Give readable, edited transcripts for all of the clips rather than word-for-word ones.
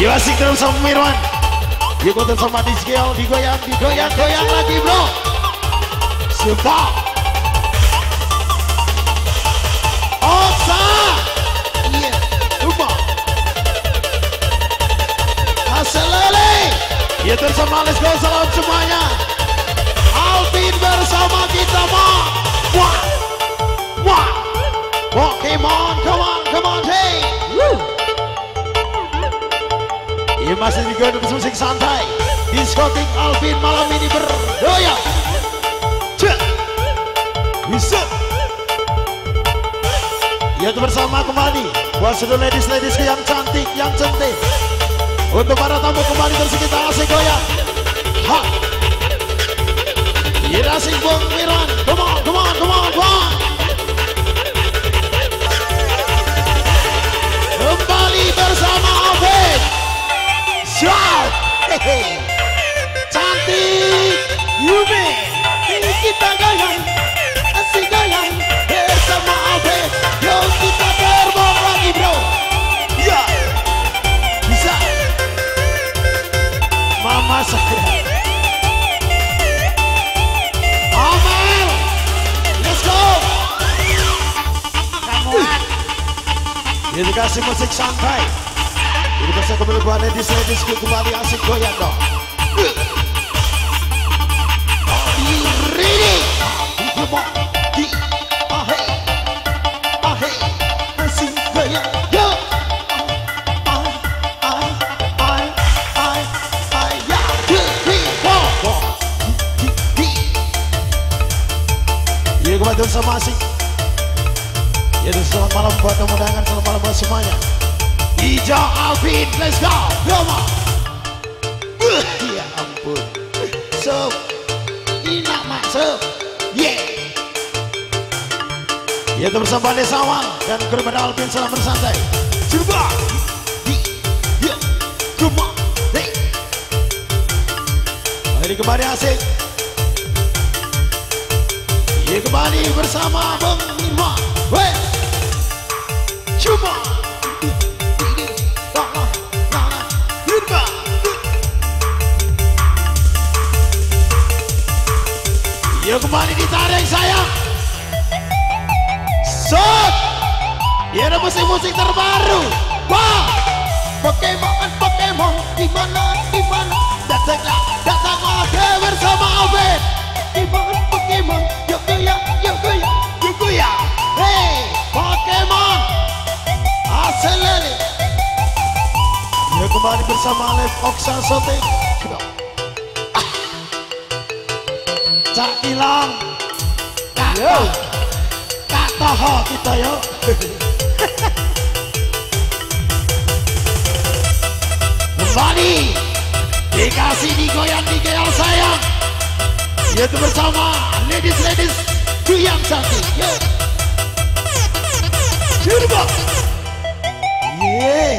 Ya asik terus sama Mirwan. Diikutin sama Diskiel, digoyang lagi bro. Siapa? Oksa. Iya, lupa. Hasil lele. Ya bersama let's go, salam semuanya. Alvin bersama kita mah. Wah. Pokemon, come on, hey. Woo. Ya masih digoyang musik santai. Diskotik Alvin malam ini berdoya. Bisa. Ya bersama kembali buat seluruh ladies yang cantik, yang cantik. Untuk para tamu kembali terus kita asik goyang. Ha. Ya asik Bung Mirwan. Come on. Kembali bersama Alvin. Shout. Cantik Yumi. Ini kita goyang. Asik goyang bersama Alvin. Yo kita terbang lagi bro. Ya. Bisa. Mama saya. Amel. Let's go. Kamu. Ini dikasih musik santai. Ini bisa kembali buat ladies kembali asik goyang dong. Are you ready? Come on. Asik goyang. Yo. Ya kembali sama asik. Ya selamat malam buat undangan, selamat malam buat semuanya. Hijau Alvin, let's go, come on. Ya ampun. So, enak masuk. Yeah. Ya bersama Desa Awal dan kepada Alvin selamat bersantai. Coba. Ya, come on. Hey. Ini kembali asik. Ya kembali bersama Bang Mirwan. Weh. Coba. Ya kembali ditarik sayang. Shot. Ya ada musik-musik terbaru. Wah. Pokemon di mana? Datanglah ke bersama Alvin. Pokemon, yuk goyang. Hey, Pokemon. Asal lele. Ya kembali bersama Alef Oksa Sote. Cak hilang. Kak tahu kita yo. Kembali dikasih digoyang sayang. Yaitu bersama ladies yang cantik. Coba. Yeah.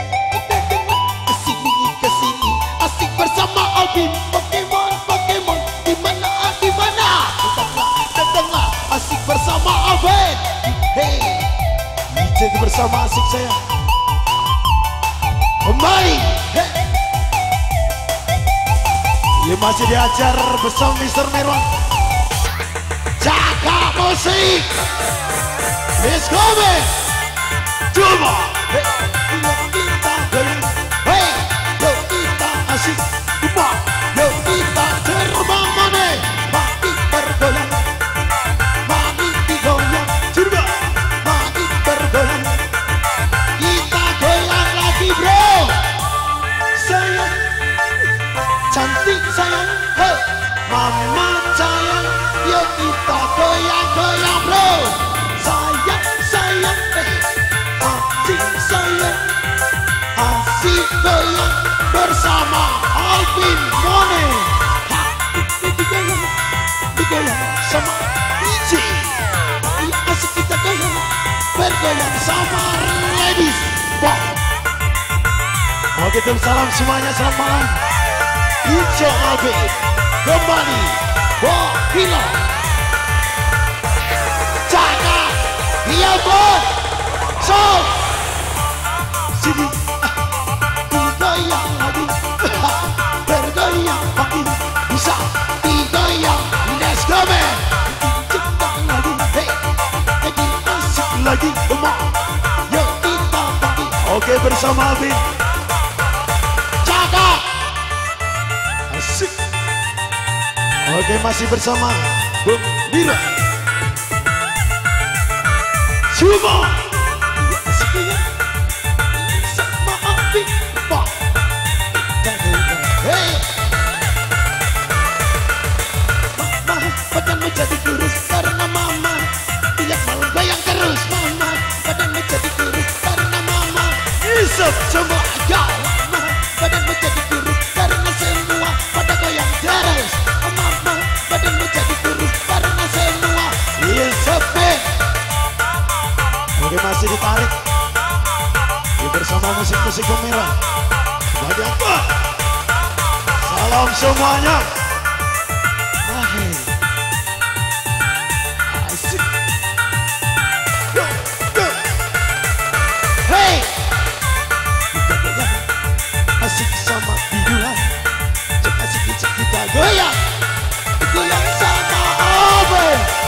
Kesini asik bersama Alvin. Pokemon di mana? Datanglah asik bersama Alvin. Hey, jadi bersama asik saya. Kembali. Hey. Ya masih diajar bersama Mr. Mirwan. Jaga musik. Let's go man. Coba. Hey, kita goyang. Hey, yuk kita asik. Coba. Yuk kita terbang mana? Mati bergoyang. Mati digoyang. Coba. Mati bergoyang. Kita goyang lagi bro. Sayang. Cantik sayang. Hey. Mama sayang. Yuk kita goyang bro. Sayang. Asik goyang bersama Alvin Mone. Digoyang sama DJ. Asik kita goyang bergoyang sama ladies. Oke, salam semuanya, selamat malam. DJ Alvin kembali. Gila. Jaga. Iya pun. So. Sini. Oke, bersama Bin Cakap. Asik. Oke, masih bersama Bung Bira. Cuma asiknya sama Bin Pak. Hey, mama badan menjadi kurus karena mama tiap malam bayang terus. Mama badan menjadi kurus karena mama isep semua agak. Mama badan menjadi kurus karena semua pada goyang terus. Mama badan menjadi kurus karena semua isep. Oke, masih ditarik. Ini bersama musik-musik pemerah. Bagian salam semuanya. Asik. Go, go. Hey, asik sama biduan. Asik kita goyang. Goyang sama apa?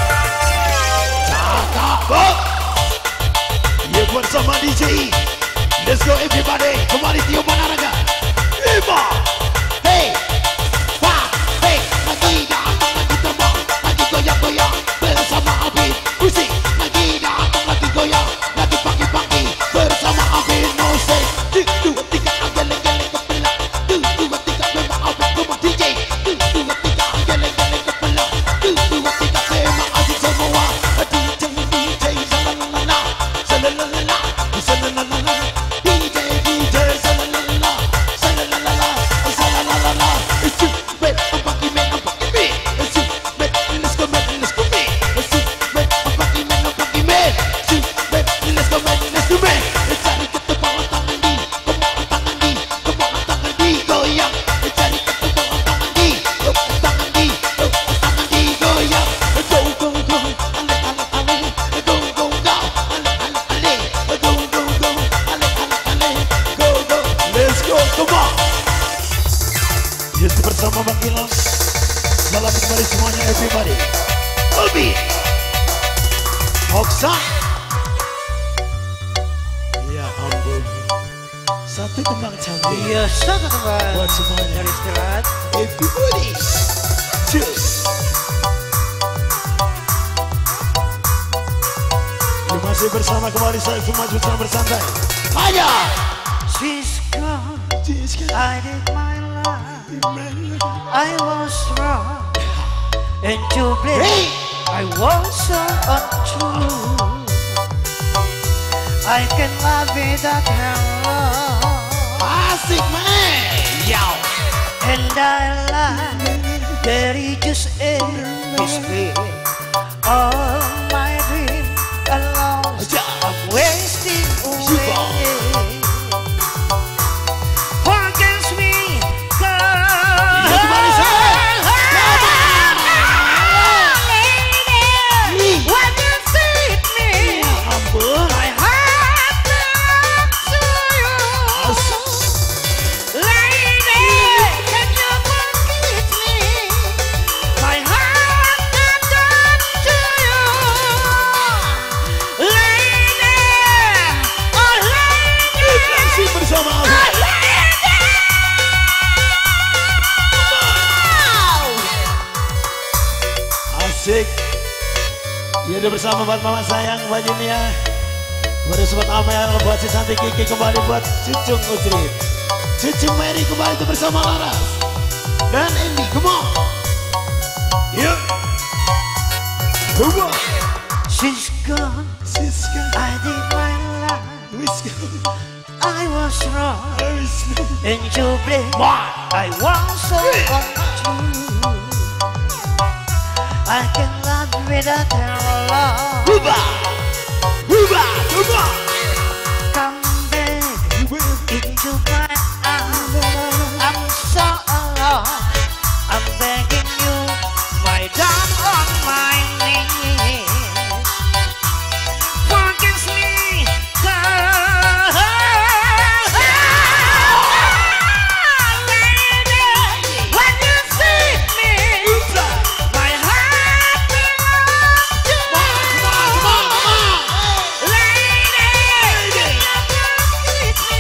Cakap. Ya, bersama DJ. Let's go everybody. Kembali tiup panaraga. Iba. Hey, wah, hey, lagi datang, lagi terbang, lagi goyang-goyang bersama Abin. Musik lagi datang, lagi goyang, lagi pagi-pagi bersama Abin. Musik 1, 2, 3, geleng-geleng kepala. 1, 2, 3, memang Abin rumah DJ. 1, 2, 3, geleng-geleng kepala. 1, 2, 3, memang asik semua. DJ, DJ, salalala, salalala, salalala. DJ, DJ, salalala, salalala, salalala. It's you, man, I'm fucking man, I'm fucking man. It's you, man, let's go man, let's go man. It's you, man, I'm fucking man, I'm fucking man. It's you, man, let's go man, let's go man. Cari ketebalan tangan di, kemauan tangan di, kemauan tangan di goyang. Cari ketebalan tangan di, kemauan tangan di, kemauan tangan di goyang. Go, go, go, ale, ale, ale. Go, go, go, ale, ale, ale. Go, go, go, ale, ale, ale. Go, go, let's go, come on. Yes, bersama Bang Ilham. Salam kembali semuanya everybody. Obi Oksa. Ya ampun. Satu tembang cantik. Iya, satu teman. Buat semuanya. Dari istirahat. Everybody. Cheers. Masih bersama kembali saya semua bersama bersantai. Ayo. She's gone. I did my life. I was wrong. And to blame. Hey. I was so untrue. I can love without her love. Asik man. Yo. And I lie. There is just a mistake. All my dreams are lost. I'm wasting away. Forgive me, girl. Ya, kembali saya. Lady, when you see me, Ampun. my heart belongs to you. Lady, can you forgive me? My heart belongs to you. Lady, oh lady, Masih bersama oh Abin. lady. Asik. Ya, udah bersama buat mama sayang, Mbak Junia. Buat sobat Amel, buat si Santi Kiki kembali, buat Cucung Udrit. Cucung Mary kembali itu bersama Laras. Dan Andy, come on. Yuk. Come on. She's gone. Siska. I did my life. Wiska. I was wrong. Arisna. And you blame. I was so untrue. I can love without her love. Huba. Huba. Huba. Come back into my arms. I'm so alone. I'm begging you, my down on my knees. Forgive me, girl. Lady, when you see me, my heart belongs to you. Lady, can you forgive me?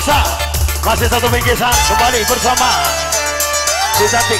paksa. Masih satu bingkisan kembali bersama si cantik.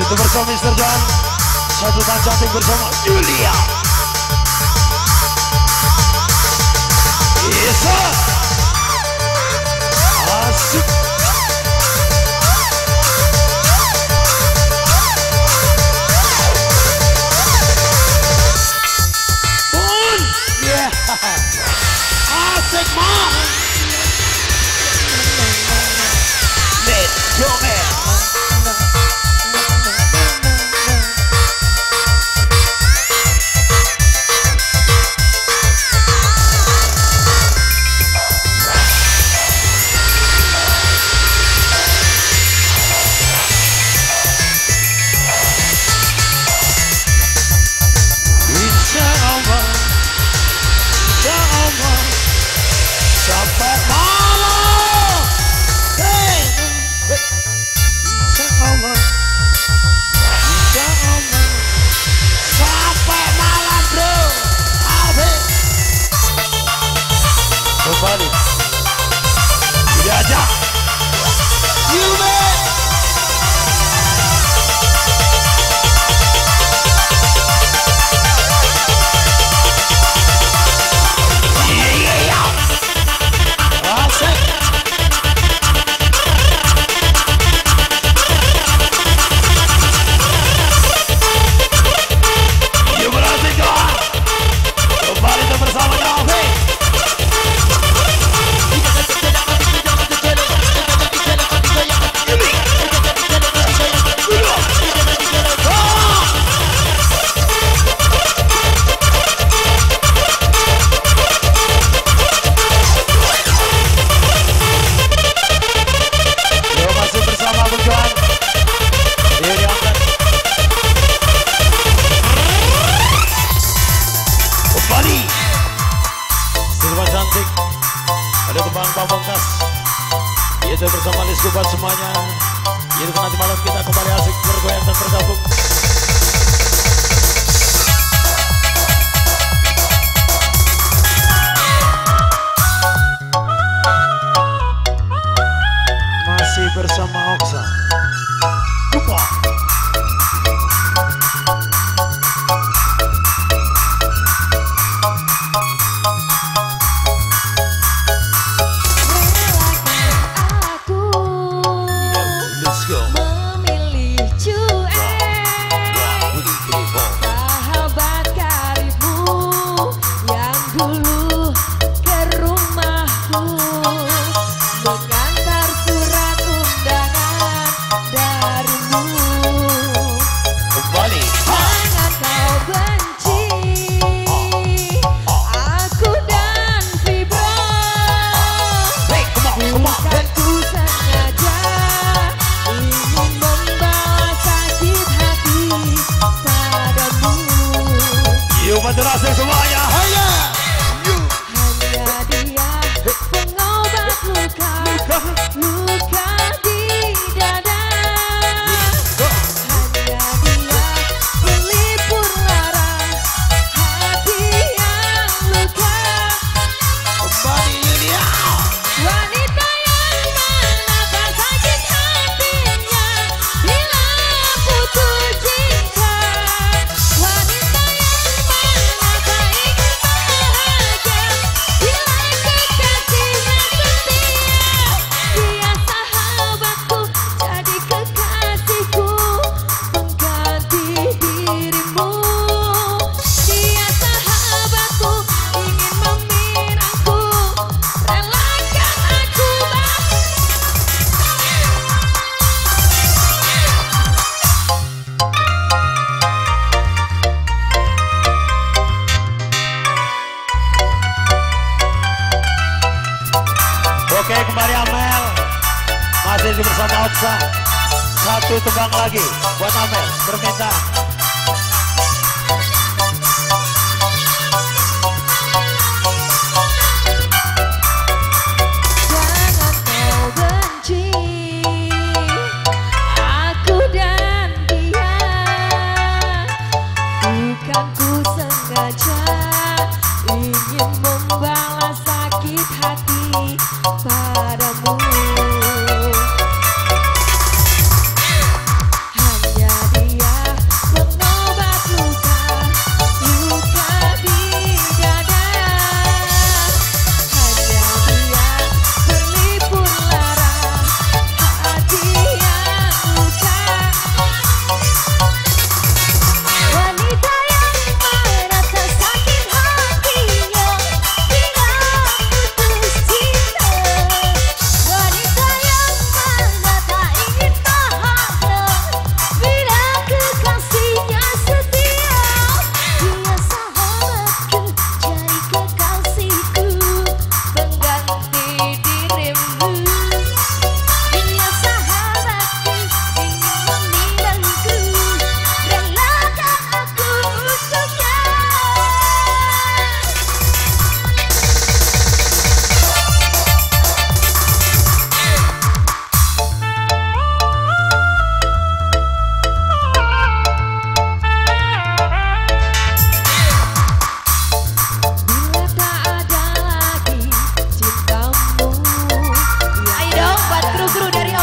Itu bersama Mr. John. Satu tan cantik bersama Julia. Yes sir. Asik. Pun. Yeah. Asik mom. Let's go man. Sampai malam, hey, insya Allah, sampai malam bro, habis. Kembali, diajak, you man. Ada Kembang Pamungkas. Itu bersama Liskupan semuanya. Itu nanti malam kita kembali asik bergoyang dan bergabung. Masih bersama Oksa. Lupa. Madrasah semuanya, hanya dia pengobat luka di dada. Hanya dia pelipur lara hati yang luka. kembali Julia. Wanita yang menata sakit hatinya bila putus cinta. Wanita Oke, kembali Amel. Masih bersama Oksa. Satu tembang lagi buat Amel permintaan. Jangan kau benci aku dan dia. Bukan ku sengaja ingin membalas sakit hati padamu. Hanya dia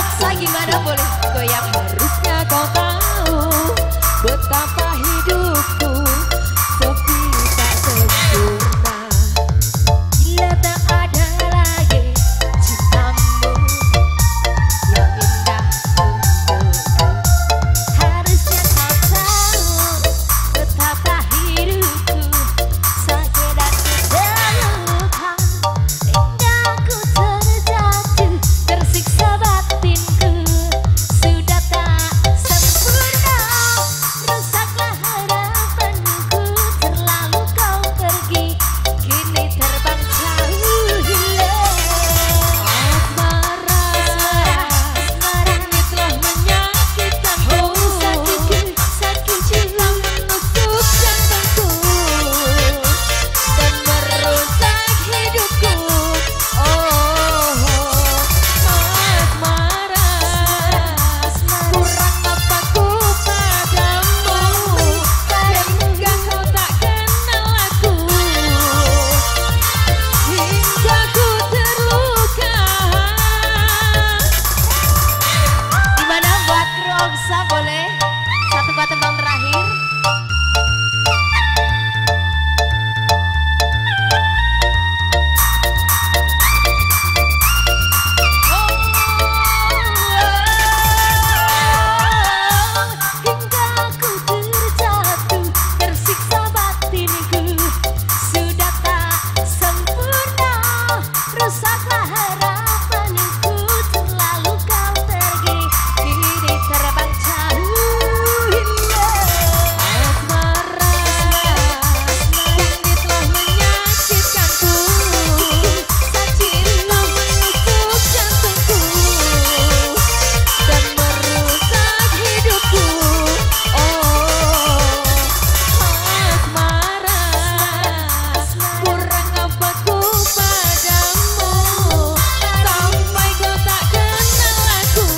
Oksa gimana boleh goyang? Harusnya kau tahu betapa hidupku sepi tak sempurna bila tak ada lagi cintamu yang indah untukku. Harusnya kau tahu betapa hidupku sakit dan terluka hingga ku terjatuh tersiksa batinku sudah tak sempurna rusaklah harapanku terlalu kau pergi kini terbang jauh hilang asmara ini telah menyakitkanku sakit jiwa menusuk jantungku dan merusak hidupku asmara kurang apa ku padamu hingga kau tak kenal aku hingga ku terluka. Gimana buat kru Oksa boleh satu buat tembang terakhir? Hingga ku terjatuh tersiksa batinku sudah tak sempurna rusaklah harapanku terlalu kau pergi kini terbang jauh hilang asmara ini telah menyakitkanku sakit menusuk jantungku dan merusak hidupku asmara kurang apa ku padamu sampai kau tak kenal aku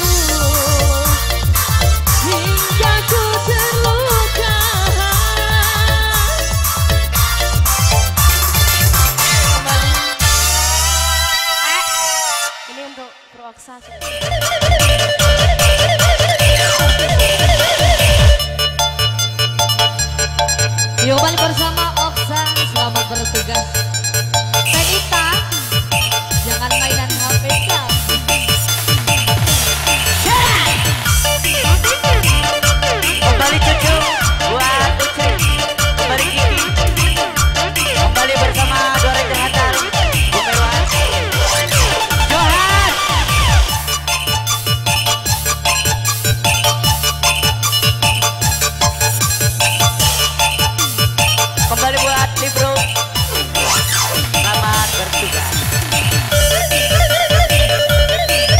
hingga ku terluka. Ini untuk kru Oksa. Yuk balik bersama Oksa, selamat bertugas. Penita, jangan mainan HP kau. Kembali cucu buat Uceng, kembali Kiki, kembali bersama Dora Jahatar, Bumewan, Johan. Kembali buat Libro, selamat bertugas.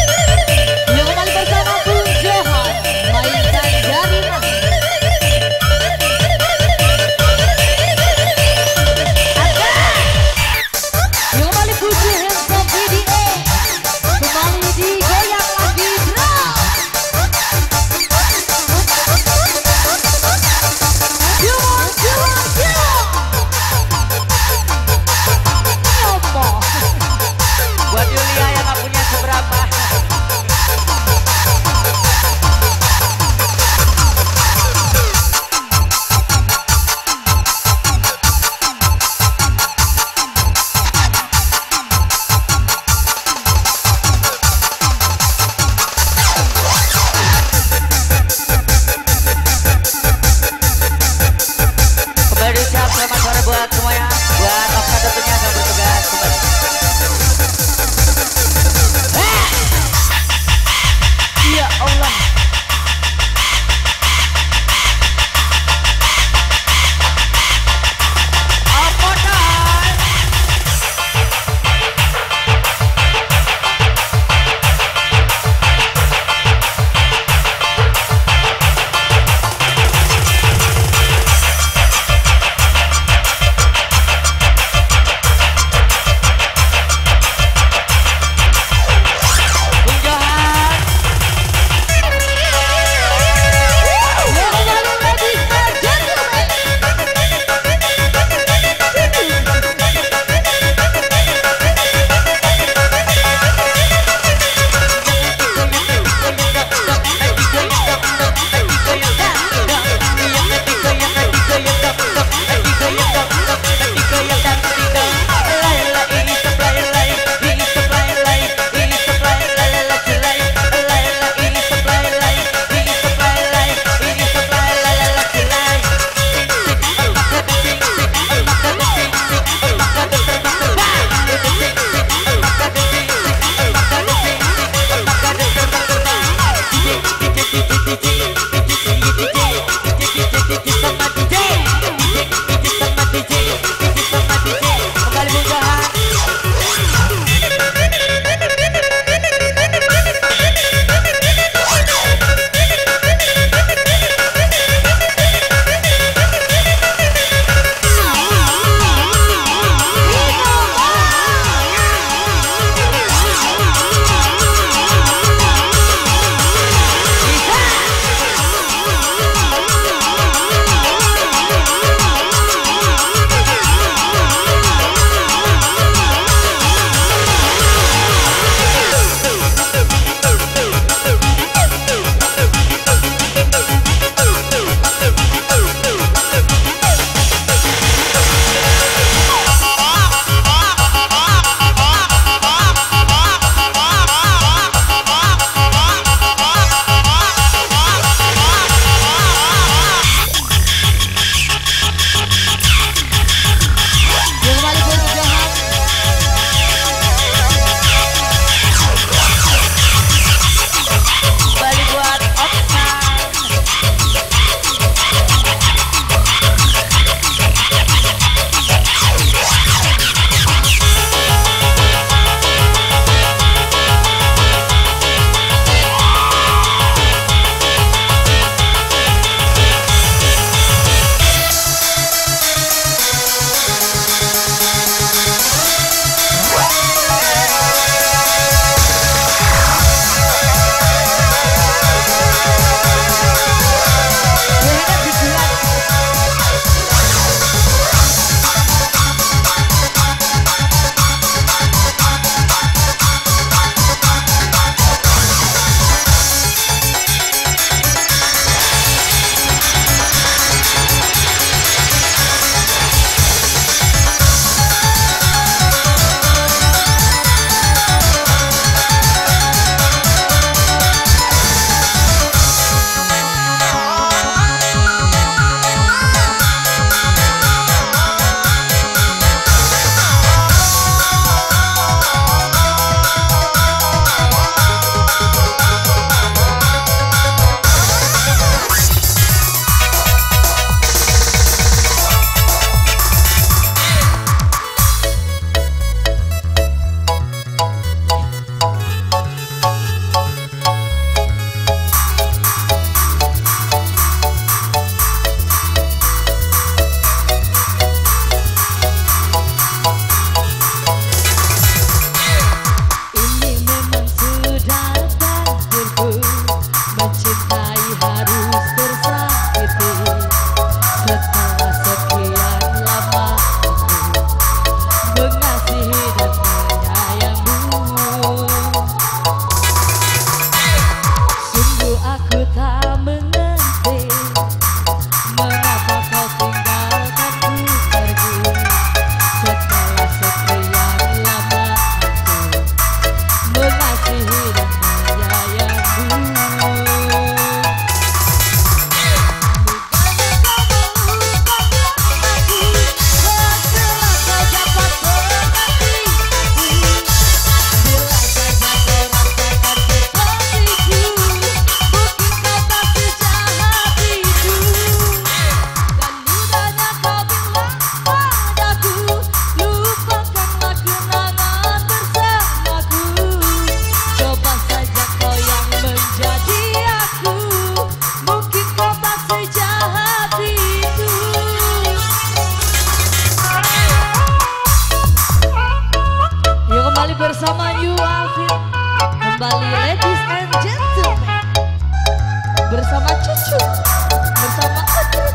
bersama cucu, bersama Adit.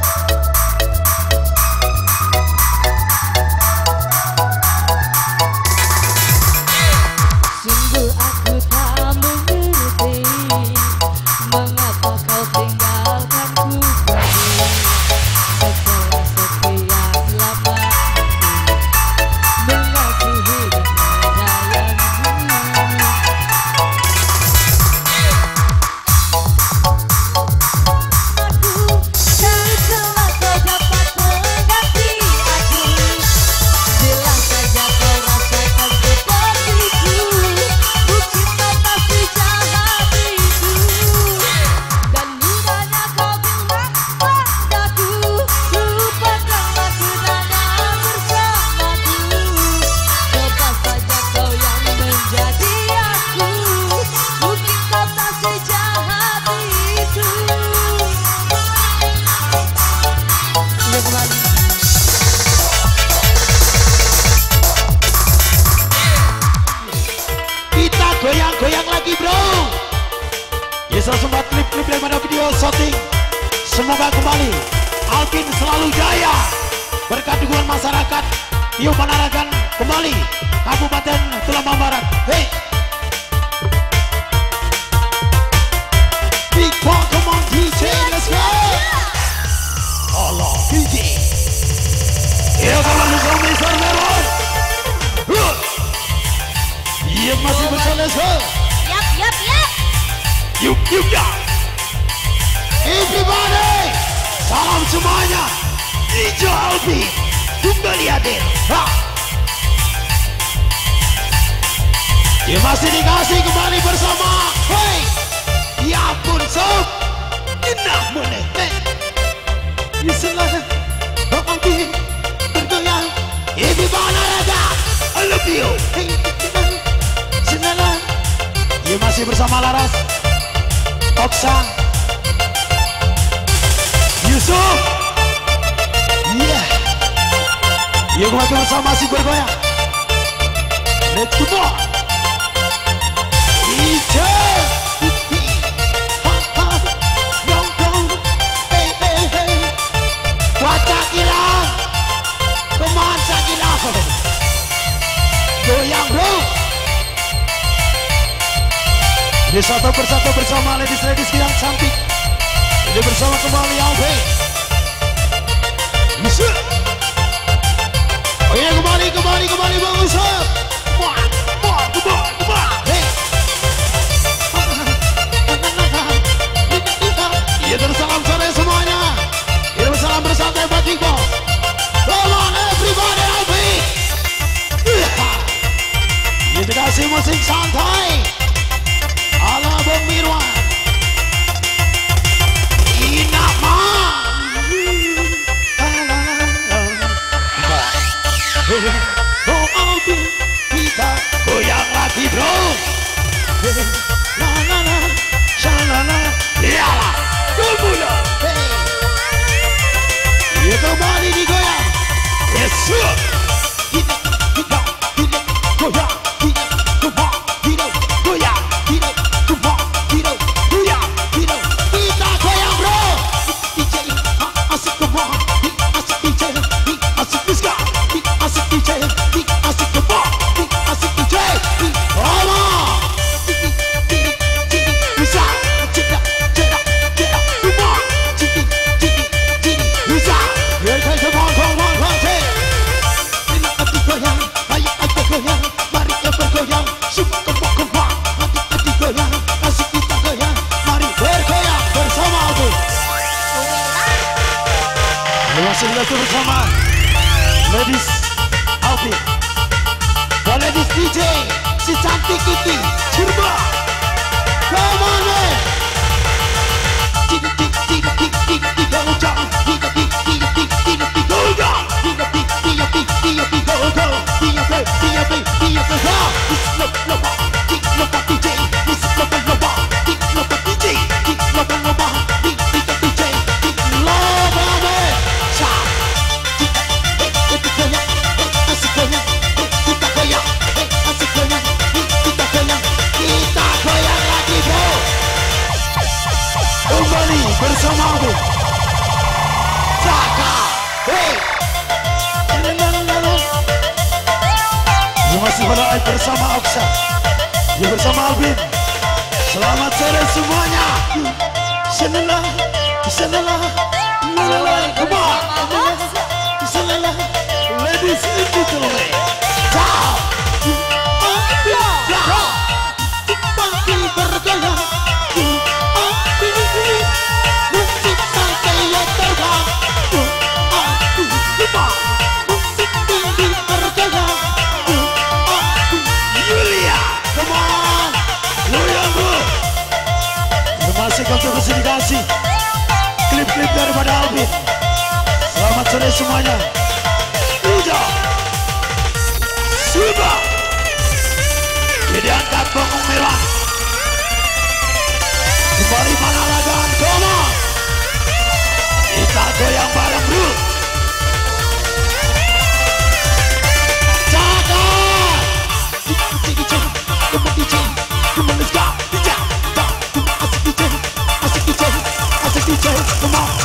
Sungguh aku tak mengerti mengapa kau tinggalkanku pergi setelah sekian lama mengasihi dan menyayangimu. Setelah kau dapat mengganti aku, bila saja kau rasakan sepertiku, mungkin kau pasti jahat itu. Dan mudahnya kau bilang padaku, lupakanlah kenangan bersamaku. Coba saja kau yang menjadi aku, mungkin kau tak sejahat itu. Udah kembali. Kita goyang-goyang lagi bro. Bisa sempat klip-klip daripada video shooting. Semoga kembali Alvin selalu jaya. Berkat dukungan masyarakat, Tio Panaragan kembali Kabupaten Tulambang Barat. Hey, Big Bang, come on DJ, let's go. Allah DJ. Ya kalau bisa Mr. Melon. Iya masih bersama, let's go. Yap, yap, yap. Yuk ya. Everybody, salam semuanya. DJ Alvin kembali hadir. Ya masih dikasih kembali bersama. Hey, ya ampun sob. Enak meneh. Ya selalu Alvin bergoyang. Everybody raga, I love you. Hey, selalu. Ya masih bersama Laras, Oksa, Yusuf. Yeah. Ya kembali bersama masih bergoyang. Let's go. DJ. Wacakila. Kemana Sakila? Goyang bro. Ini satu persatu bersama ladies yang cantik. Ini bersama kembali Alvin. Bisa. Oh iya kembali Bang Usap. Hey. Iya terus salam sore semuanya. Iya salam bersantai buat Big Boss. Come on everybody Alvin. Iya dikasih musik santai ala Bang Mirwan. Inama. Oh Alvin, kita goyang lagi bro. La la la, shalala, iyalah, kumula. Ya kembali digoyang. Yes sir. Kita goyang, goyang, kita goyang bro. DJ asik kemana? Asik DJ, asik Miska, asik DJ, asik kemana? Asik DJ, Rama. Bisa, ceda, kumar, bisa. Here comes the one, hey. Hati goyang, ayo goyang, mari kita goyang, semua kembang, hati goyang, asik kita goyang, mari bergoyang bersama aku. Masih bersama ladies Alvin dan ladies DJ si cantik Kiki Cirba. Come on man. Kita kembali bersama aku Saka. Hey, masih pada bersama Oksa, ya bersama Alvin. Selamat sore semuanya. Senelah, senelah, come on, senelah, ladies and gentlemen. Ciao. Masih untuk kasih klip-klip daripada Alvin. Selamat sore semuanya. Uja Suba diangkat bongkong merah. Kembali Manala dan Koma. Kita goyang bareng bro. Cakap. Come on, let's go. Come on,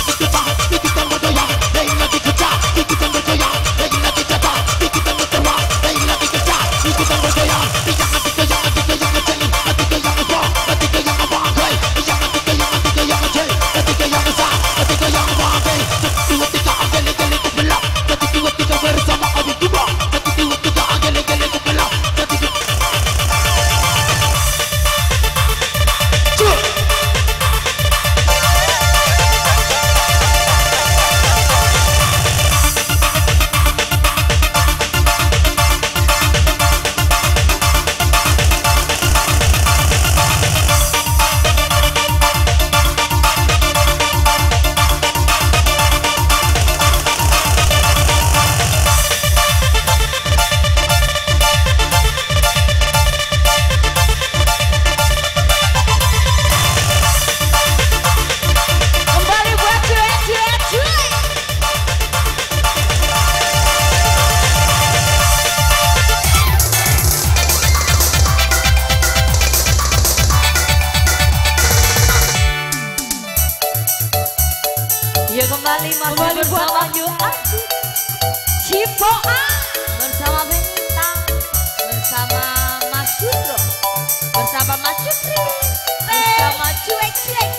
ya kembali masih bersama Yu Asik Cipoa, bersama Bintang, bersama Mas Sudro, bersama Mas Cutri, bersama Cuek.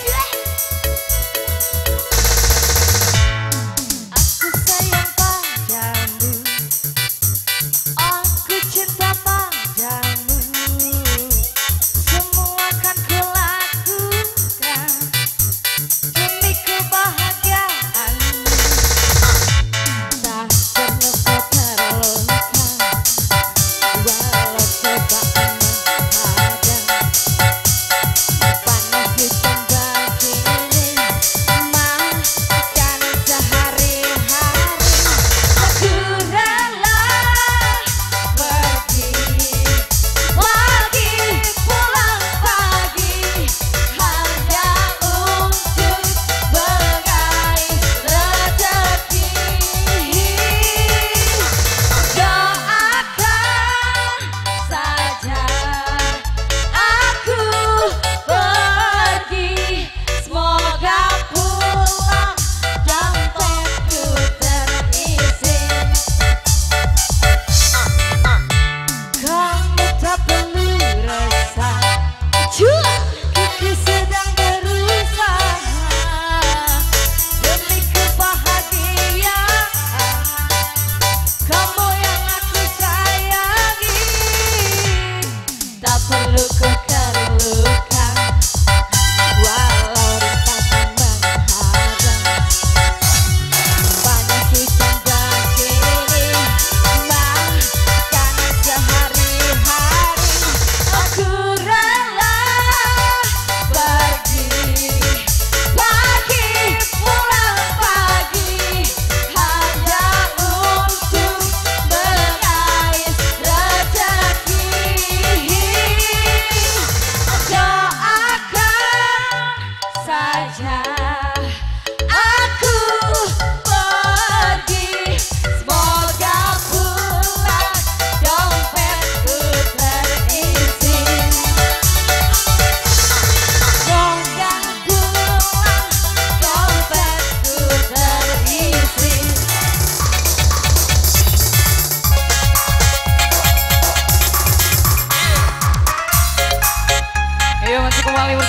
Aku sayang padamu, aku cinta padamu, semua akan kulakukan demi kebahagiaan. Tak perlu kau terluka, walau cobaan menghadang, panas di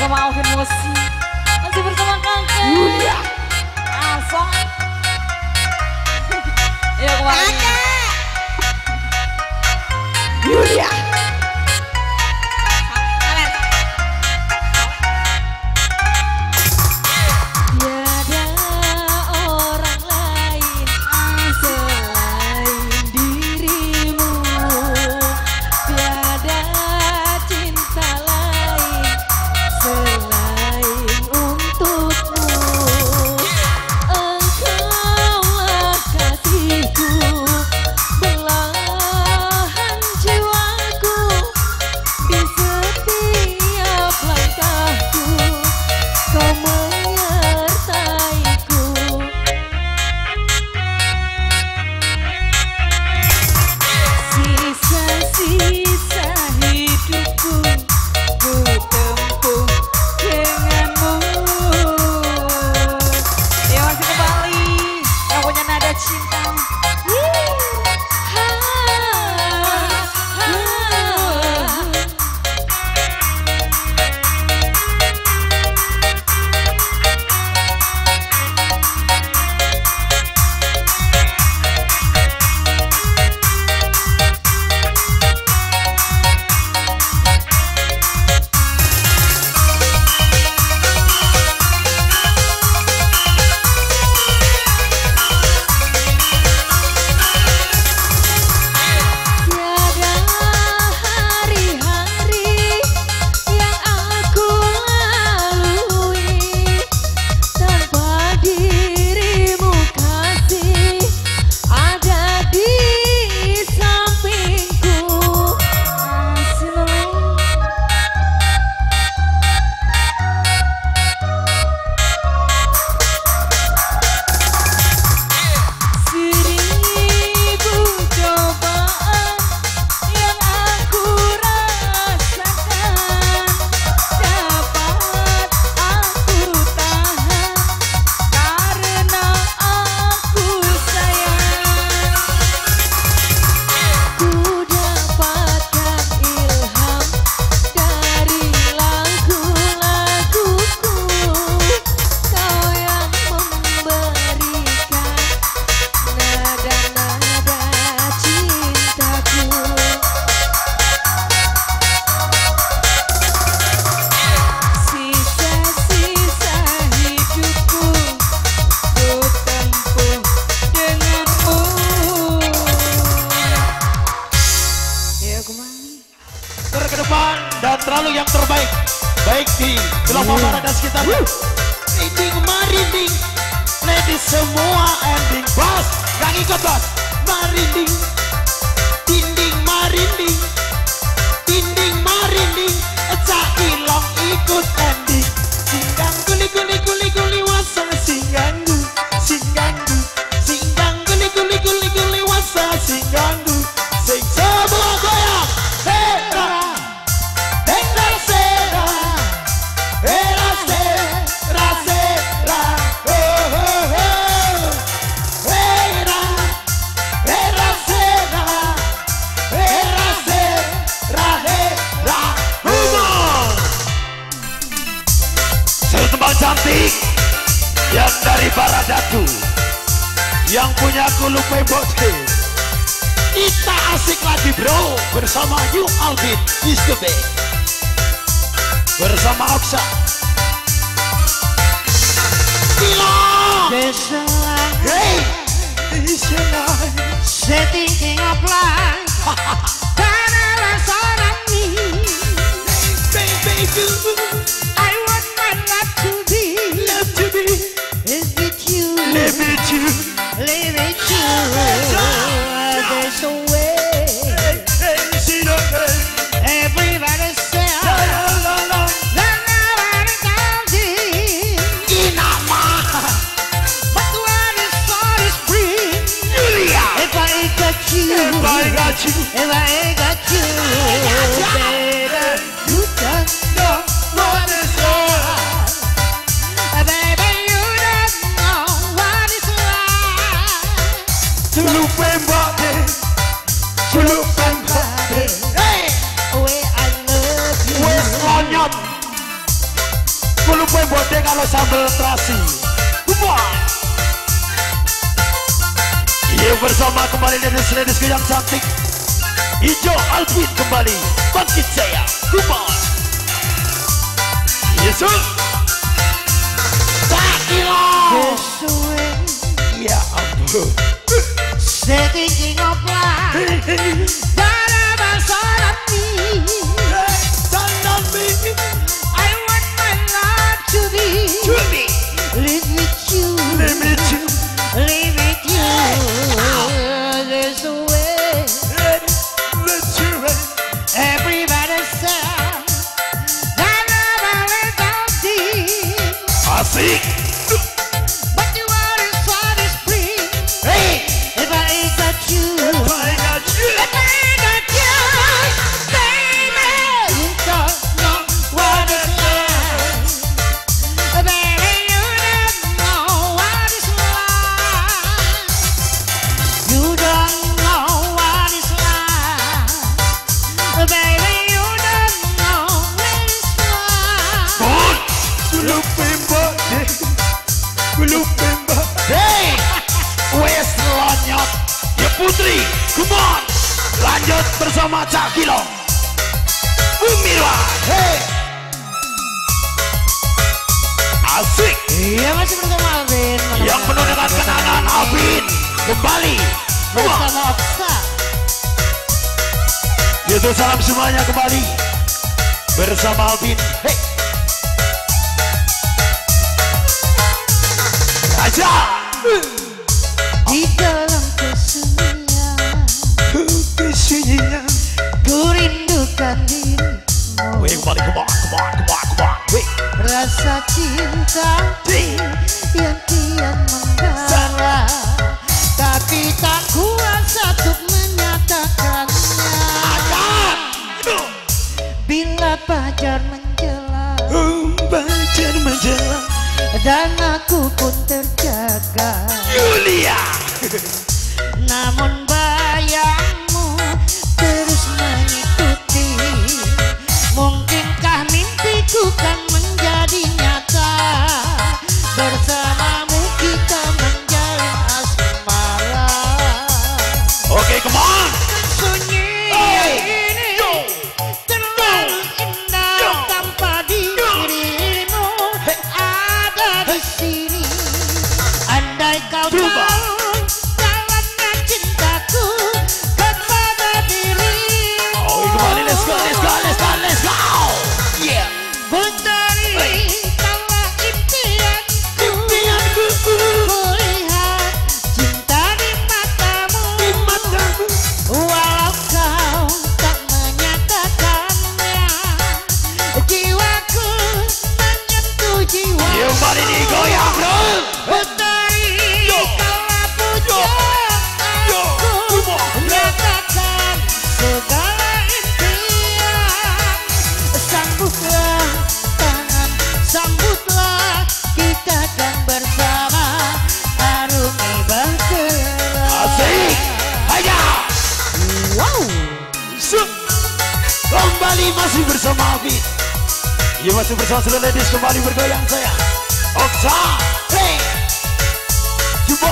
bersama Alvin Mosi, masih bersama kakak Yulia. Asong. Ya kemarin. Yulia. Tiada orang lain selain dirimu, tiada cinta lain selain untukmu. Engkaulah kasihku, belahan jiwaku, di setiap langkahku kau menyertaiku. Sisa-sisa hidupku ku tempuh denganmu. Ya masih kembali yang punya nada cinta. Ha, ha. Tiada hari-hari yang aku lalui tanpa dirimu kasih ada di sampingku. Seribu cobaan yang aku rasakan dapat aku tahan karena aku sayang. Ku dapatkan ilham dari lagu-laguku, kau yang memberikan nada-nada cintaku. Sisa-sisa hidupku ku tempuh denganmu. Ya kembali. Ke depan dan terlalu yang terbaik. Baik di Kelapa Barat dan sekitarnya. Rinding marinding. Ladies semua ending. Bos, yang ikut bos. Marinding. Dinding marinding. Dinding marinding. Cak ilong ikut ending. Singgang guli guli guli guli wasa singganggu. Singganggu. Singgang guli guli guli guli wasa singganggu. Sing semua goyang. Sera. Sera sera. Sera sera sera. Oh oh oh. Sera. Sera sera. Sera sera sera. Humor. Satu tembang cantik yang dari Baradatu, yang punya aku lupa bote. Kita asik lagi bro bersama Yu Alvin is the best. Bersama Oksa. Gila. There's a light Hey, is your life. setting up light that on me. Baby, I want my life to be love to be, is with you, live with you. live with you. There's a way. Hey, see the way. Everybody say La la la la. that nobody comes in, Inama. but when it's all is free. Julia. If I ain't got you, If I got you. if I ain't got you, baby, you don't know what it's like. Baby, you don't know what it's like. Lupa bote. Lupa bote. Hey, The way I love you. wes lonyot. Lupa bodeng kalau sambal terasi. Wah. Iya bersama kembali ladies-ladiesku yang cantik. Ijo Alvin kembali bangkit saya. Kumar. Yes sir. Takila. Ya ampun. Thinking of life that ever saw me. I want my life to be live with you, live with you. There's a way. Everybody said that never without thee. Asik. But you are inside is free. Hey. If I ain't got you, if I ain't got you, baby, you don't know what it's like. Baby, you don't know what it's like. You don't know what it's like. Baby, you don't know what it's like. Bon. Kulupemba. Hey. Wes lonyot. Ya Putri. Come on. Lanjut bersama Cak Kilong. Umirwa. Hey. Asik. Iya masih bersama Alvin. Yang penuh dengan kenangan Alvin kembali. Bersama Oksa. Yaitu salam semuanya kembali bersama Alvin. Hey. Aja. Di dalam kesunyian ku rindukan dirimu. Wih kembali kembali. Wih. Rasa cinta yang kian mendalam, tapi tak kuasa untuk menyatakannya. Bila fajar menjelang, dan aku pun terjaga, Yulia. namun bayangmu terus mengikuti. Mungkinkah mimpiku kan menjadi nyata? Bersamamu kita menjalin asmara. Oke, come on. Sunyi ini terlalu indah tanpa dirimu ada di sini. Andai kau tahu dalamnya cintaku kepada dirimu. Oh, kembali, let's go. Yeah. Putri, kaulah impianku. Kulihat cinta di matamu. Walau kau tak menyatakannya, jiwaku menyentuh jiwa. Yang kembali digoyang, bro. Putri, kaulah pujaanku. Nyatakan segala impian. Sambutlah tangan, sambutlah kita kan bersama arungi bahtera. Asik. Ayo. Wow. Kembali masih bersama Alvin. Iya masih bersama seluruh ladies kembali bergoyang saya. Oksa. Hey. Coba.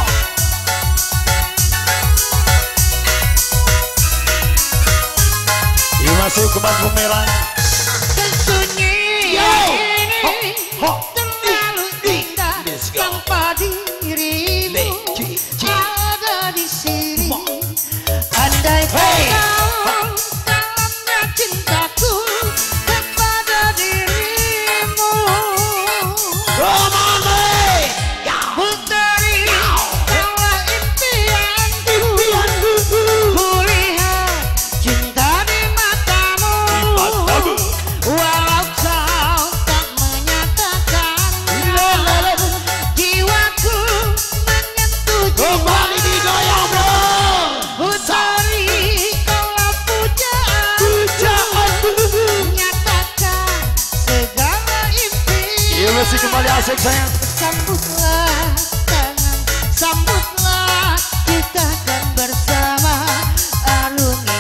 Iya masih kembali bumerang. Kesunyian ini terlalu indah tanpa dirimu ada di sini. Andai kau tahu dalamnya cintaku kepada dirimu. Come on, hey. Putri, kaulah impianku. Kulihat cinta di matamu. Walau kau tak menyatakannya, jiwaku menyentuh jiwa. Kembali digoyang, bro. Putri, kaulah pujaanku. Nyatakan segala impian. Iya masih kembali asik sayang. Sambutlah tangan, sambutlah kita kan bersama arungi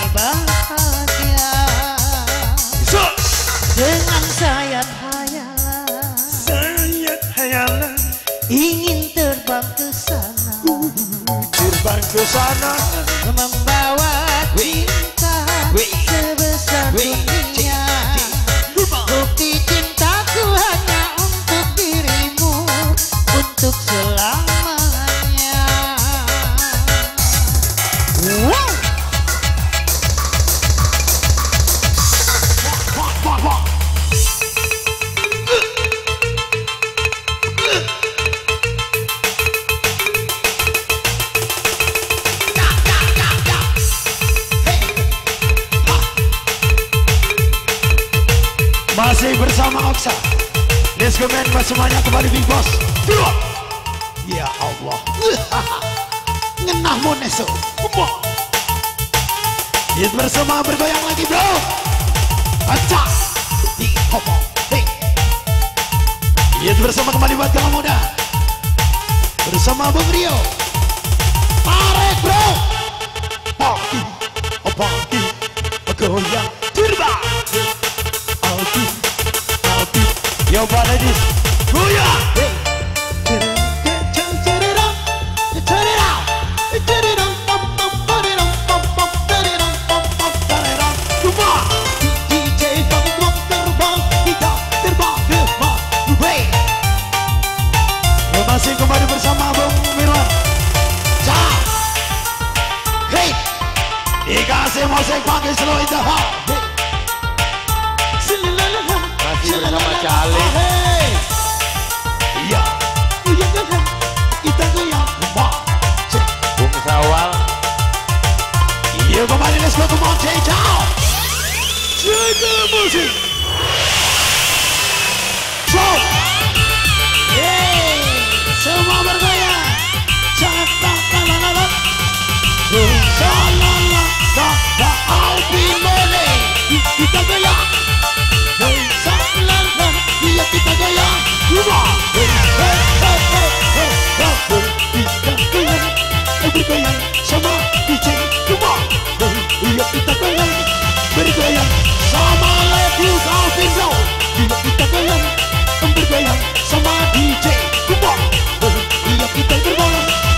bahagia. So. Dengan sayap hayalan ke sana membawa cinta sebesar dunia. Bukti cintaku hanya untuk dirimu, untuk selamanya. Wow. Masih bersama Oksa. Let's go man, semuanya kembali Big Boss. Ya Allah. Ngenah moneso. Hit bersama bergoyang lagi bro. Acak. Di homo. Hey. Hit bersama kembali buat kamu muda. Bersama Bung Rio. Tarik bro. Party. Party. Goyang. Turba. Yo, Pak Ladies, goyang! Masih kembali bersama Bung Mirwan. Ciao. Hey, dikasih musik pakai slow in the house. Masih bersama Cali. Iya. Kita goyang. Bung Sawal. Iya kembali, let's go, come on, take out. Jaga musik. Stop. Yeay. Semua bergoyang. Salala. Da Alvin Mole. Kita goyang. Iya kita goyang, rumah. Kita goyang, bergoyang sama DJ rumah. Iya kita goyang, bergoyang sama Ladies Alvin Bro. Iya kita goyang, bergoyang sama DJ rumah. Iya kita terbang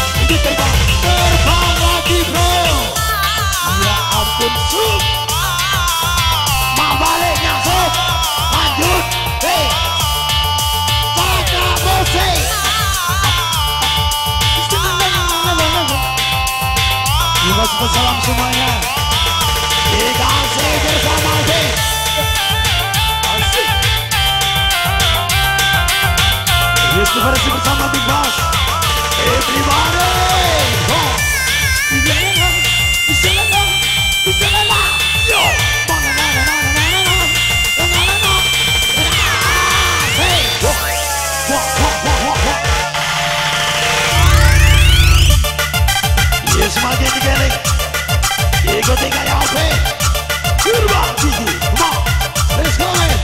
lagi bro. Ya ampun sup, mau baliknya sup, lanjut. Hey, Jaga musik. Terima kasih salam semuanya. Dikasih bersama Asik. Asik. Yes, versi bersama Big Boss. Everybody, go. Yo. Semakin digeling, ikuti gaya OP. Turba, Gigi, come on, let's go man.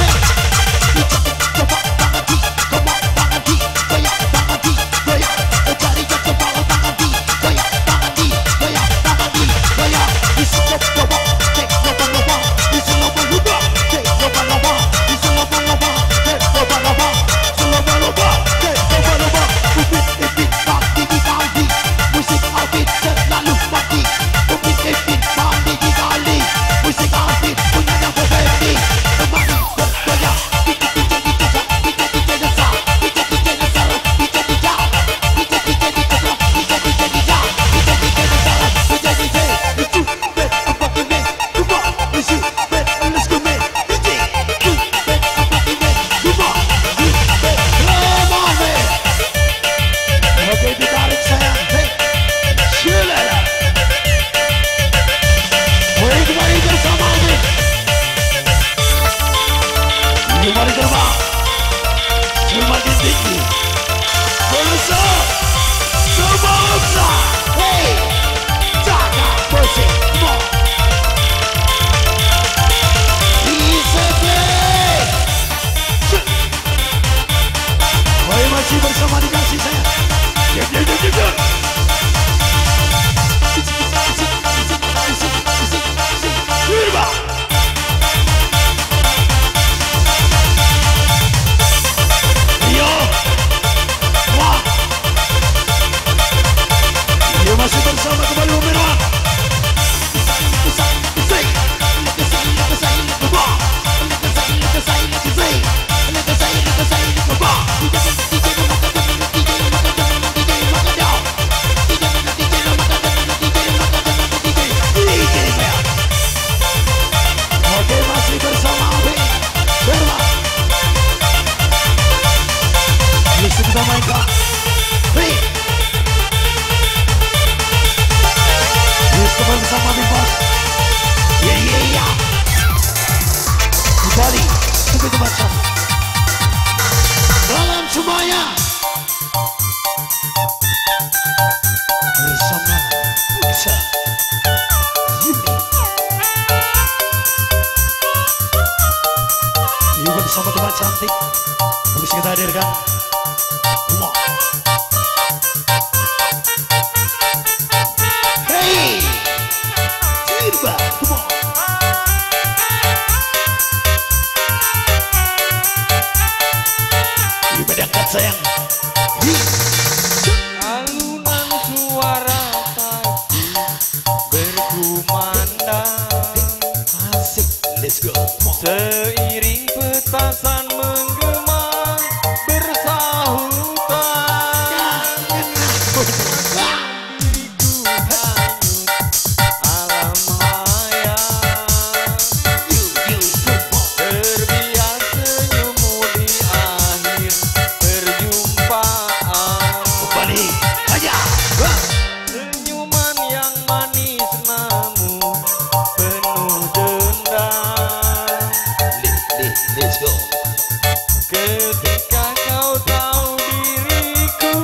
Coba tangan di, coba tangan di, goyang tangan di, goyang. Cari coba tangan di, goyang tangan di, goyang. hadirkan. Come on. Hey, Sirba, come on. Dibedakan sayang. Alunan suara tadi berkumandang, Asik, let's go. Come on. seiring petasan menggema bersahutan. Diriku hanyut alam hayal, terbiar senyummu di akhir perjumpaan. Kembali, aja. Senyuman yang manis namun penuh dendam. Let's go. Ketika kau tahu diriku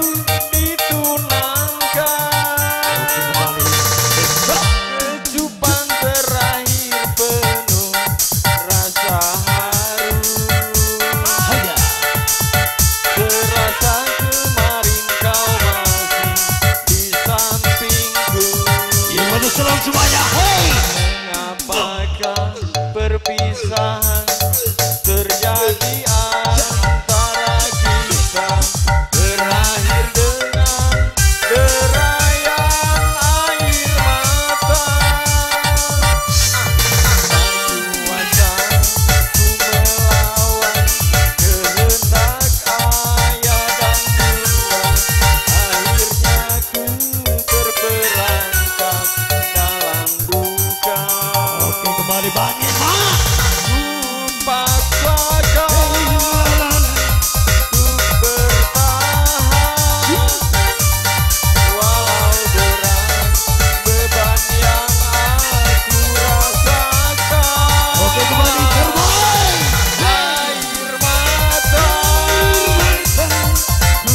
ditunangkan, Kembali, let's go. kecupan terakhir penuh rasa haru. Aja. Terasa kemarin kau masih di sampingku. Yang mana salam semuanya. Hey. Mengapakah perpisahan terjadi antara kita, berakhir dengan derayan air mata. Tak kuasa ku melawan kehendak ayah dan bunda. Akhirnya ku terperangkap dalam duka. Oke, kembali bangin, Ma. Paksa kau untuk bertahan, walau berat beban yang aku rasakan. Oke, kembali terbang. Air mata ku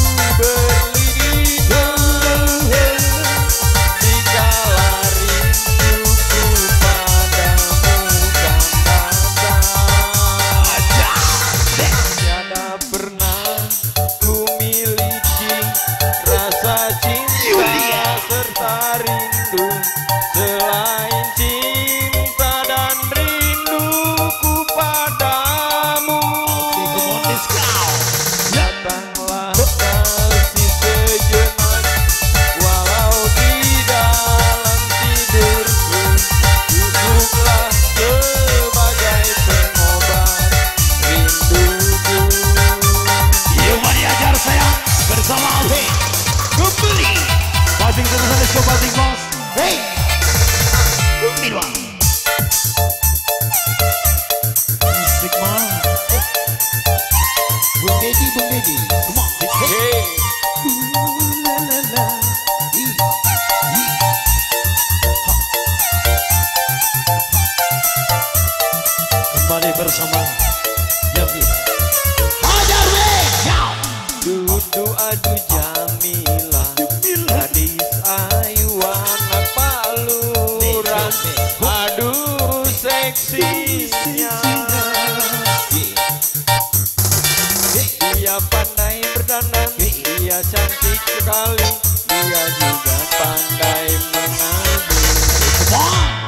berlinang dikala rinduku padamu kan datang. Tiada pernah ku miliki rasa cinta serta rindu selain cinta dan rinduku padamu. Let's go. Datanglah kasih sejenak, walau di dalam tidurku, duduklah sebagai pengobat rinduku. Yuk mari ajar sayang bersama Alvin. Kembali. Passing terus, let's go passing boss. Hey. Kembali bang. Musik mah. Bung Dedi, Bung Dedi. Come on. Hey. Hey, La la la. Hi. Hi. Ha. Kembali bersama Yami. Hajar weh. Ciao. dudu adu Jamila, gadis ayu anak Paluran, aduh seksinya. Dia pandai berdandan, dia cantik sekali, dia juga pandai menabung. Come on.